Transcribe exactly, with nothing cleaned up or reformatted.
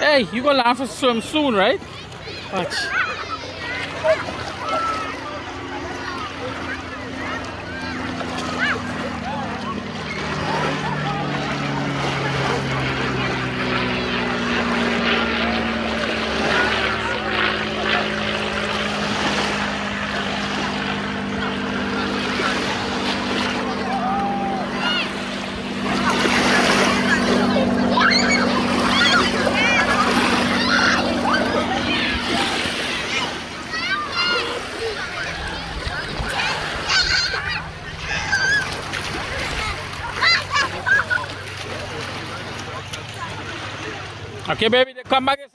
Hey, you gonna learn to swim soon, right? Watch. Okay, baby, come back.